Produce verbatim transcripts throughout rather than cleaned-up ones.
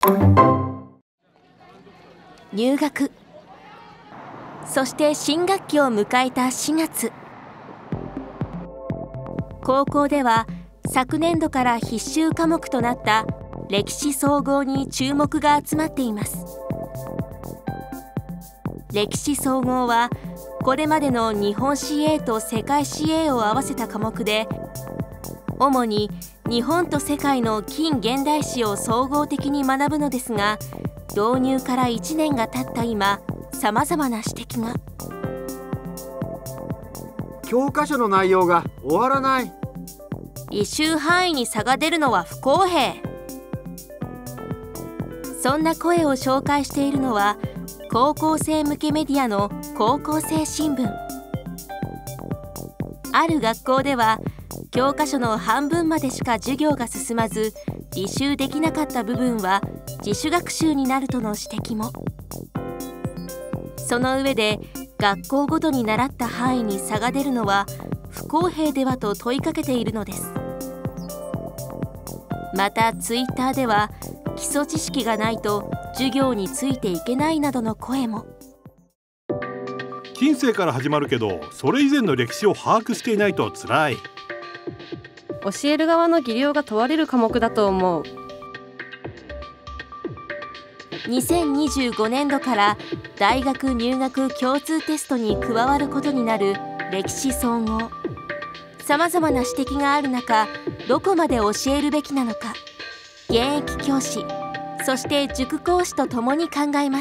入学、そして新学期を迎えたしがつ、高校では昨年度から必修科目となった歴史総合に注目が集まっています。歴史総合はこれまでの日本史 A と世界史 A を合わせた科目で、主に日本と世界の近現代史を総合的に学ぶのですが、導入からいちねんが経った今、さまざまな指摘が。 教科書の内容が終わらない。 履修範囲に差が出るのは不公平。そんな声を紹介しているのは、高校生向けメディアの高校生新聞。ある学校では教科書の半分までしか授業が進まず、履修できなかった部分は自主学習になるとの指摘も。その上で、学校ごとに習った範囲に差が出るのは不公平ではと問いかけているのです。またツイッターでは、基礎知識がないと授業についていけないなどの声も。 近世から始まるけど、それ以前の歴史を把握していないとつらい。 教える側の技量が問われる科目だと思う。 にせんにじゅうごねんどから大学入学共通テストに加わることになる歴史総合。さまざまな指摘がある中、どこまで教えるべきなのか、現役教師、そして塾講師とともに考えます。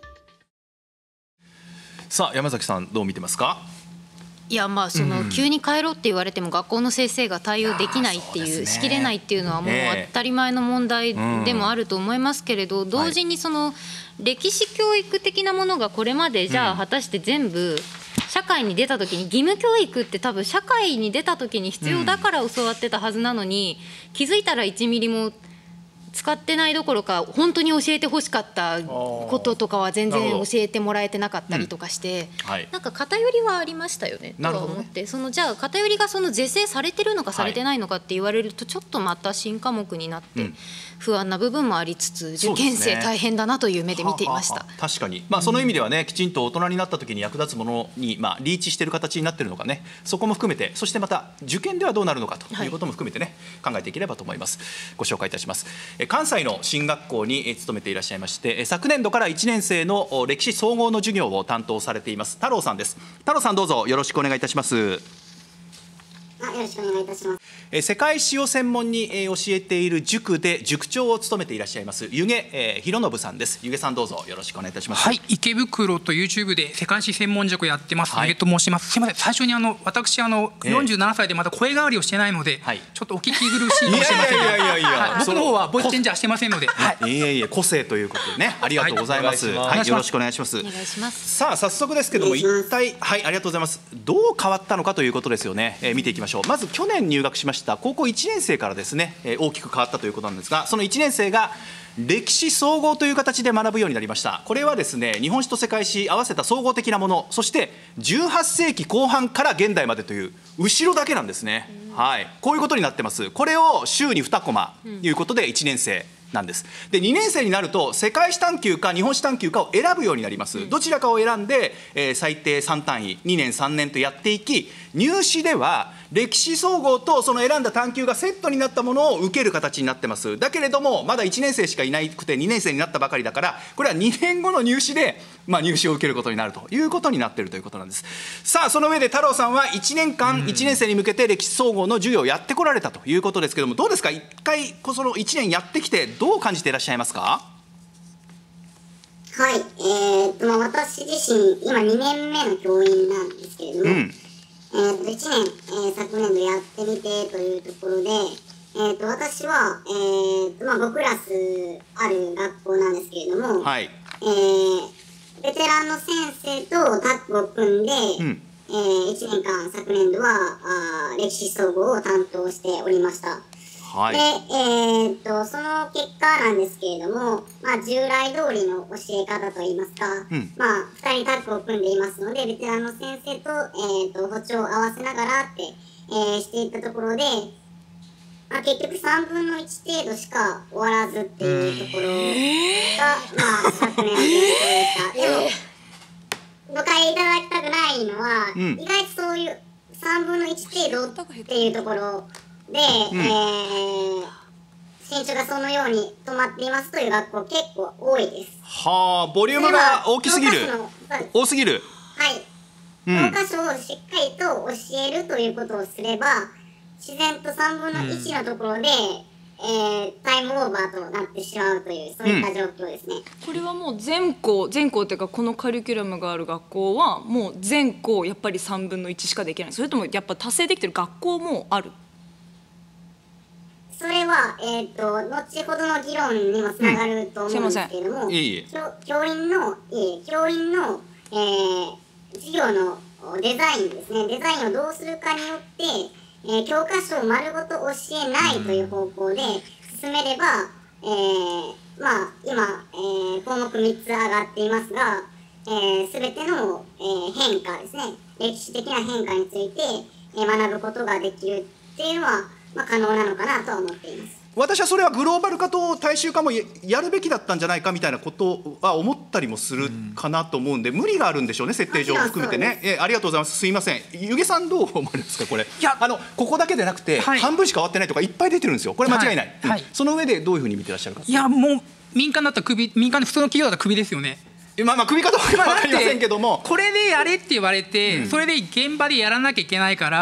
さあ山崎さん、どう見てますか？ いやまあその急に帰ろうって言われても学校の先生が対応できないっていう、しきれないっていうのはもう当たり前の問題でもあると思いますけれど、同時にその歴史教育的なものがこれまでじゃあ果たして全部社会に出た時に、義務教育って多分社会に出た時に必要だから教わってたはずなのに、気づいたらいちミリも使ってないどころか、本当に教えてほしかったこととかは全然教えてもらえてなかったりとかして、うんはい、なんか偏りはありましたよねとは思って、ね、そのじゃあ偏りがその是正されてるのかされてないのかって言われると、ちょっとまた新科目になって不安な部分もありつつ、受験生大変だなという目で見ていました。 ははは確かに、まあ、その意味ではね、うん、きちんと大人になった時に役立つものに、まあ、リーチしている形になっているのかね、そこも含めて、そしてまた受験ではどうなるのかということも含めてね、はい、考えていければと思います。ご紹介いたします。え関西の進学校に勤めていらっしゃいまして、昨年度からいちねん生の歴史総合の授業を担当されています太郎さんです。太郎さん、どうぞよろしくお願いいたします。 よろしくお願いいたします。 世界史を専門に教えている塾で塾長を務めていらっしゃいます弓削博信さんです。弓削さん、どうぞよろしくお願いいたします。 はい、池袋と YouTube で世界史専門塾やってます、はい、弓削と申します。すみません、最初にあの私あのよんじゅうななさいでまだ声変わりをしてないので、はい、ちょっとお聞き苦しいかもしれませんが、いやいやいやいや、僕の方はボイスチェンジャーしてませんので、はい、 いえいえ、個性ということでね、ありがとうございます。はい、はい、よろしくお願いします。 お願いします。 さあ早速ですけども、一体、はい、ありがとうございます。どう変わったのかということですよね。えー、見ていきましょう。まず去年入学しました高校いちねん生からですね、えー、大きく変わったということなんですが、そのいちねん生が歴史総合という形で学ぶようになりました。これはですね、日本史と世界史合わせた総合的なもの、そしてじゅうはっせいきこう半から現代までという後ろだけなんですね。はい、こういうことになってます。これを週ににコマということでいちねん生なんです。でにねん生になると世界史探究か日本史探究かを選ぶようになります。どちらかを選んで、えー、最低さん単位にねんさんねんとやっていき、入試では歴史総合とその選んだ探究がセットになったものを受ける形になってます。だけれどもまだいちねん生しかいなくてにねん生になったばかりだから、これはにねんごの入試で、まあ、入試を受けることになるということになっているということなんです。さあその上で太郎さんはいちねんかんいちねん生に向けて歴史総合の授業をやってこられたということですけども、どうですか、一回そのいちねんやってきてどう感じていらっしゃいますか？ はい、えーとまあ、私自身今にねんめの教員なんですけれども、うんえー、といちねん、えー、昨年度やってみてというところで、えー、と私は、えーとまあ、ごクラスある学校なんですけれども、はいえー、ベテランの先生とタッグを組んで、うんえー、いちねんかん昨年度はあ歴史総合を担当しておりました。はい、で、えー、っとその結果なんですけれども、まあ、従来通りの教え方といいますか、うん、まあ、ふたりタッグを組んでいますので、ベテランの先生と、えー、っと歩調を合わせながらって、えー、していったところで、 まあ、結局さんぶんのいち程度しか終わらずっていうところが、まあ、昨年の現状でした。でも誤解いただきたくないのは、うん、意外とそういうさんぶんのいち程度っていうところで、うん、えー、進捗がそのように止まっていますという学校結構多いです。 はあ、ボリュームが大きすぎる、多すぎる。 はい、教科書をしっかりと教えるということをすれば、自然とさんぶんのいちのところで、うん、えー、タイムオーバーとなってしまうというそういった状況ですね、うん、 これはもう全校全校っていうかこのカリキュラムがある学校はもう全校やっぱりさんぶんのいちしかできない、それともやっぱ達成できてる学校もある？ それは、えー、と後ほどの議論にもつながると思うんですけれども、うん、いい教員のいい教員の、えー、授業のデザインですね、デザインをどうするかによってえー、教科書を丸ごと教えないという方向で進めれば、えー、まあ今、えー、項目みっつ上がっていますが、えー、全ての、えー、変化ですね、歴史的な変化について、えー、学ぶことができるっていうのは、まあ、可能なのかなとは思っています。 私はそれはグローバル化と大衆化もやるべきだったんじゃないかみたいなことは思ったりもするかなと思うんで、無理があるんでしょうね、設定上含めてね。えありがとうございます。すいません、ゆげさんどう思いますかこれ。いやあのここだけでなくて、はい、半分しか終わってないとかいっぱい出てるんですよ、これ間違いない、はいはい、その上でどういうふうに見てらっしゃるか。 いやもう民間だったらクビ、民間で普通の企業だったらクビですよね。 まあまあ首かどうかは分かりませんけども、 これでやれって言われて、うん、それで現場でやらなきゃいけないから、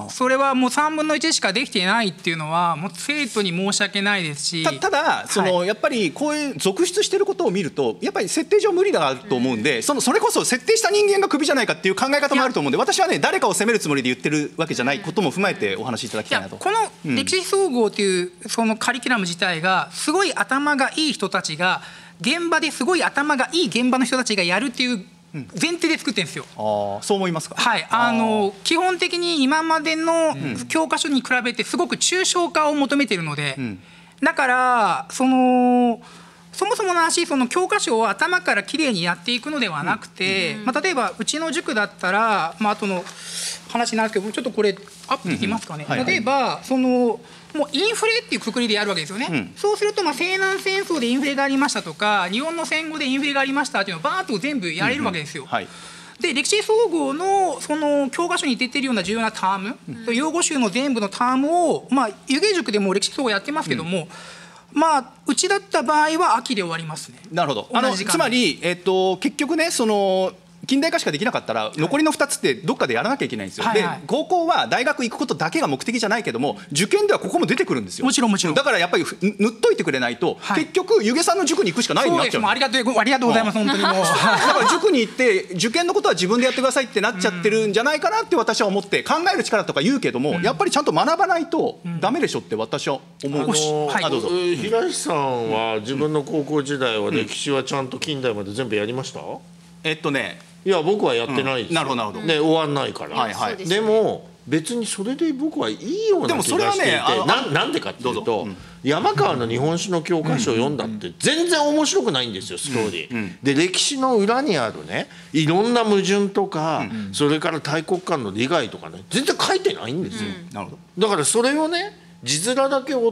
それはもうさんぶんのいちしかできていないっていうのはもう生徒に申し訳ないですし、 た, ただその、はい、やっぱりこういう続出してることを見るとやっぱり設定上無理だと思うんで、うん、そのそれこそ設定した人間がクビじゃないかっていう考え方もあると思うんで、私はね誰かを責めるつもりで言ってるわけじゃないことも踏まえてお話しいただきたいなと。 この歴史総合というそのカリキュラム自体がすごい頭がいい人たちが現場ですごい頭がいい現場の人たちがやるっていう前提で作ってるんですよ。 あ、そう思いますか。 はい、あの基本的に今までの教科書に比べてすごく抽象化を求めているので、うん、だからそのそもそもの話、その教科書を頭からきれいにやっていくのではなくて、うん、まあ、例えばうちの塾だったら、まあ後の話になるんですけど、ちょっとこれアップできますかね。うん、はいはい、例えばそのもうインフレっていうくくりでやるわけですよね。うん、そうするとまあ西南戦争でインフレがありましたとか、日本の戦後でインフレがありましたっていうのをバーッと全部やれるわけですよ。うんうん、はい、で歴史総合のその教科書に出てるような重要なターム、うん、用語集の全部のタームを、まあ、湯気塾でも歴史総合やってますけども、うん、まあうちだった場合は秋で終わりますね。 なるほど。あのつまり、えっと、結局ねその近代化しかできなかったら残りのふたつってどっかでやらなきゃいけないんですよ。はいはい、で高校は大学行くことだけが目的じゃないけども、受験ではここも出てくるんですよ。 もちろんもちろん。だからやっぱり塗っといてくれないと、はい、結局湯気さんの塾に行くしかないになっちゃう。 うありがとうありがとうございます、うん、本当にもうだから塾に行って受験のことは自分でやってくださいってなっちゃってるんじゃないかなって私は思って、考える力とか言うけども、うん、やっぱりちゃんと学ばないとダメでしょって私は思う。あのーはい、あどうぞ。平石さんは自分の高校時代は歴史はちゃんと近代まで全部やりました？ えっとねいや僕はやってないですよ、うん、 なるほどなるほど。 で終わんないから、はいはい、でも別にそれで僕はいいような気がしていて、でもそれはね、な, なんでかっていうと、うん、山川の日本史の教科書を読んだって全然面白くないんですよストーリー、うんうん、で歴史の裏にあるねいろんな矛盾とか、うん、それから大国間の利害とかね全然書いてないんですよ、うん、なるほど。だからそれをね字面だけ追って、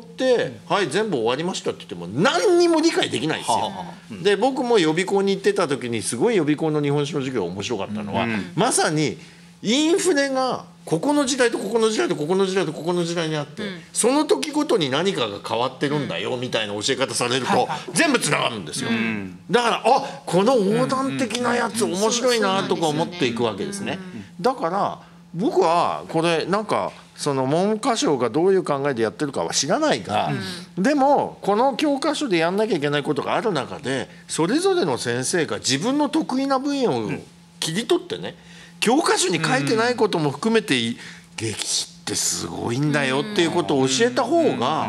うん、はい全部終わりましたって言っても何にも理解できないですよ、はあはあ、うん、で僕も予備校に行ってた時にすごい予備校の日本史の授業面白かったのは、うん、まさにインフレがここの時代とここの時代とここの時代とここの時代にあって、うん、その時ごとに何かが変わってるんだよみたいな教え方されると、うん、全部つながるんですよ、うん、だからあこの横断的なやつ面白いなとか思っていくわけですね。だから僕はこれなんかその文科省がどういう考えでやってるかは知らないが、うん、でもこの教科書でやんなきゃいけないことがある中でそれぞれの先生が自分の得意な分野を切り取ってね、教科書に書いてないことも含めて、うん、歴史ってすごいんだよっていうことを教えた方が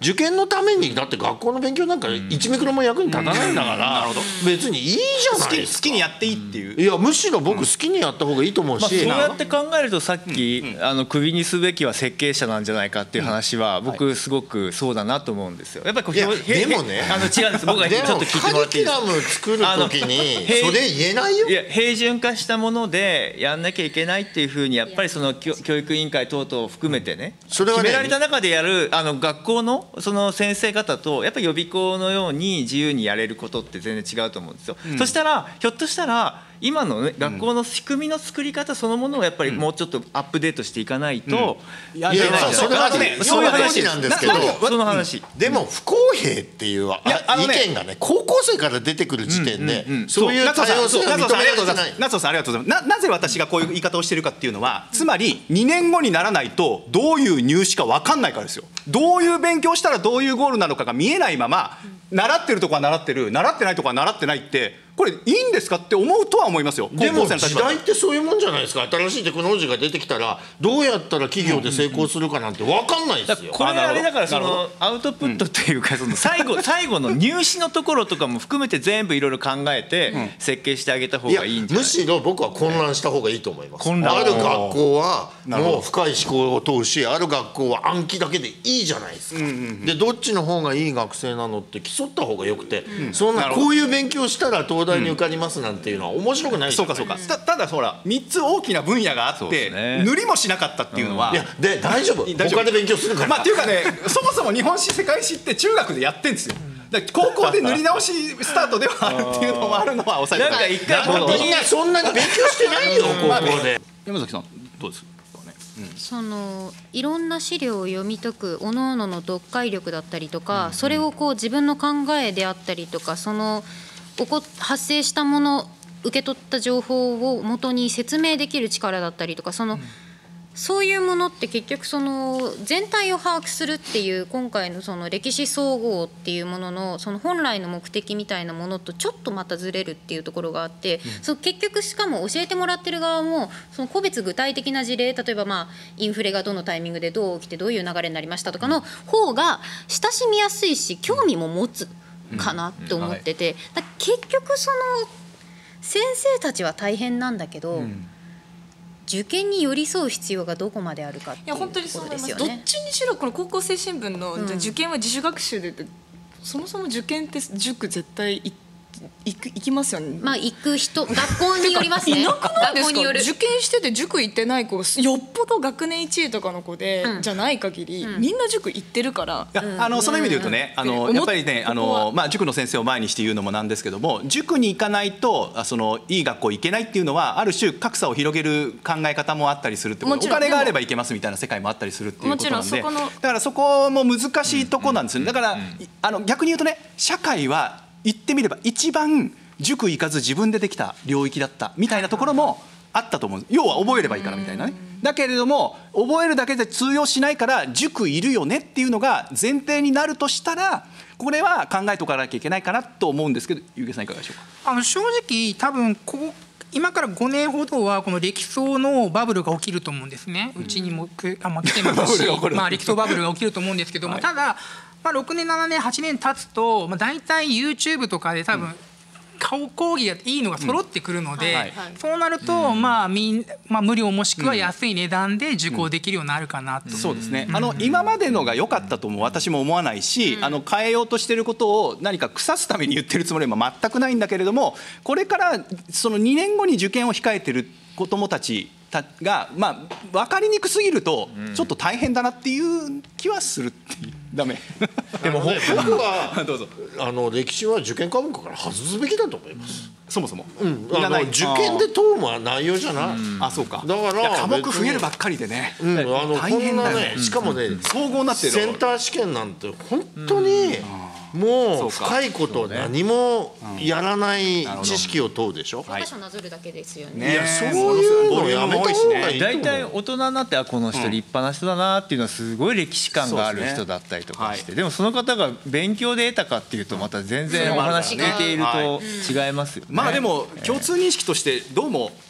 受験のためにだって学校の勉強なんかいちミクロも役に立たないんだから別にいいじゃないですか。 好きにやっていいっていう。 いやむしろ僕好きにやった方がいいと思うし、 そうやって考えるとさっきあのクビにすべきは設計者なんじゃないかっていう話は僕すごくそうだなと思うんですよ。やっぱりこうでもねあの違うんです。僕がちょっと聞いてもらっていいですか。 カリキュラム作る時にそれ言えないよ。 いや平準化したものでやんなきゃいけないっていうふうにやっぱりその教育委員会等々を含めてね、 それはね決められた中でやるあの学校のその先生方とやっぱり予備校のように自由にやれることって全然違うと思うんですよ。うん、そしたらひょっとしたら今の、ね、学校の仕組みの作り方そのものをやっぱりもうちょっとアップデートしていかないと、 うん、いやいやそれはねそういう話なんですけど、 その話、 うん、でも不公平っていうああの、ね、意見がね高校生から出てくる時点で、うんうんうん、そういう多様性が認められてない。 夏尾さんありがとうございます。な, なぜ私がこういう言い方をしているかっていうのは、つまりにねんごにならないとどういう入試か分かんないからですよ。どういう勉強したらどういうゴールなのかが見えないまま、習ってるとこは習ってる、習ってないとこは習ってないってこれいいんですかって思うとは思いますよ。 でも時代ってそういうもんじゃないですか。新しいテクノロジーが出てきたらどうやったら企業で成功するかなんて分かんないですよ。 これあれだからそのアウトプットっていうかその最後最後の入試のところとかも含めて全部いろいろ考えて設計してあげた方がいいんじゃない。 むしろ僕は混乱した方がいいと思います。ある学校はもう深い思考を通し、ある学校は暗記だけでいいじゃないですか。でどっちの方がいい学生なのって競った方がよくて、そんなこういう勉強したら東大に受かりますなんていうのは面白くない。 そうかそうか。た, ただほらみっつ大きな分野があって、ね、塗りもしなかったっていうのは、 うん、いやで大丈夫他で勉強するから。 まあっていうかねそもそも日本史世界史って中学でやってんですよ。だから高校で塗り直しスタートではあるっていうのもあるのは抑えて。 なんか一回みんなそんなに勉強してないよ高校で。 山崎さんどうですか。 そのいろんな資料を読み解く各々の読解力だったりとか、それをこう自分の考えであったりとか、その起こ発生したもの受け取った情報を元に説明できる力だったりとか、その、うん、そういうものって結局その全体を把握するっていう今回のその歴史総合っていうもののその本来の目的みたいなものとちょっとまたずれるっていうところがあって、うん、その結局しかも教えてもらってる側もその個別具体的な事例、例えばまあインフレがどのタイミングでどう起きてどういう流れになりましたとかの方が親しみやすいし興味も持つかなって思ってて、だ結局その先生たちは大変なんだけど、うん、受験に寄り添う必要がどこまであるかっていうことですよね。いや本当にそう思います。 どっちにしろこの高校生新聞の、うん、受験は自主学習でって、そもそも受験って塾絶対行行く行きますよね。 まあ行く人学校によりますね。 いなくないですか。受験してて塾行ってない子がよっぽど学年いちいとかの子で、うん、じゃない限り、うん、みんな塾行ってるから。 いやあのその意味で言うとね、あのやっぱりねあのまあ塾の先生を前にして言うのもなんですけども、塾に行かないとそのいい学校行けないっていうのはある種格差を広げる考え方もあったりするってこと。お金があれば行けますみたいな世界もあったりするっていうことなんで、だからそこも難しいとこなんですよね。だからあの逆に言うとね、社会は言ってみれば一番塾行かず自分でできた領域だったみたいなところもあったと思う。要は覚えればいいからみたいなね。だけれども覚えるだけで通用しないから塾いるよねっていうのが前提になるとしたら、これは考えておかなきゃいけないかなと思うんですけど、ゆうげさんいかがでしょうか。 あの正直多分ここ今からごねんほどはこの歴層のバブルが起きると思うんですね。うちにもあ、まあ、来てますしまあ歴層バブルが起きると思うんですけども、はい、ただ、まあ、ろくねんななねんはちねん経つと、まあ、大体 YouTube とかで多分、うん講義がいいのが揃ってくるので、うんはいはい、そうなると、うんまあみんまあ、無料もしくは安い値段で受講できるようになるかなと、うんうん、 そうですね、あの今までのが良かったとも私も思わないし、うん、あの変えようとしていることを何か腐すために言ってるつもりは全くないんだけれども、これからそのにねんごに受験を控えてる子どもたちが、まあ、分かりにくすぎるとちょっと大変だなっていう気はするっていう。ダメでもね、僕はどうぞ。あの歴史は受験科目から外すべきだと思います。 そもそも、 うん、あの受験で問うのは内容じゃない。 あ、そうか。 だから科目増えるばっかりでね、 うん、あのこんなね、しかもね、 総合になってるセンター試験なんて本当にもう深いこと何もやらない知識を問うでしょ。 教科書なぞるだけですよね。 いや、そういうのやめた方がいいと思う。 大体大人になってあこの人立派な人だなっていうのはすごい歴史観がある人だったりとかして、でもその方が勉強で得たかっていうとまた全然お話聞いていると違いますよね。 まあでも共通認識としてどうも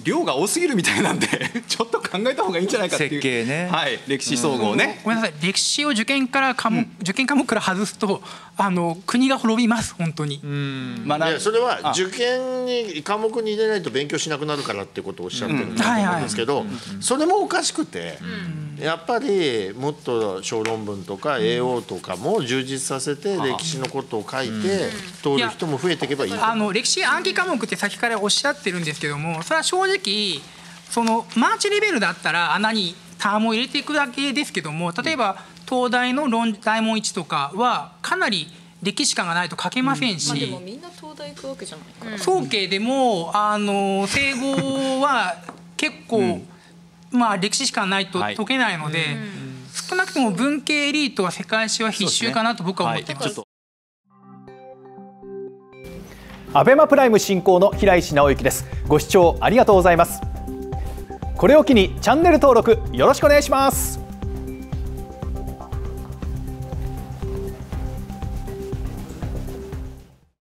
量が多すぎるみたいなんでちょっと考えた方がいいんじゃないかっていう設計ね、 はい、歴史総合ね、 ごめんなさい、歴史を受験から科目、うん、受験科目から外すとあの国が滅びます本当に。 うんまあ、いやそれは受験に科目に入れないと勉強しなくなるからってことをおっしゃってるんだと思うんですけど、それもおかしくて、うん、やっぱりもっと小論文とか エーオー とかも充実させて歴史のことを書いて通る人も増えていけばいいと思う。 あの歴史暗記科目って先からおっしゃってるんですけども、それは正直そのマーチレベルだったら穴にタームを入れていくだけですけども、例えば東大の論大問いちとかはかなり歴史観がないと書けませんし、 うんまあ、でもみんな東大行くわけじゃないから、 早慶でもあの整合は結構、うんまあ、歴史観ないと解けないので、はいうん、少なくとも文系エリートは世界史は必修かなと僕は思っています。 アベマプライム進行の平石直之です。ご視聴ありがとうございます。これを機にチャンネル登録よろしくお願いします。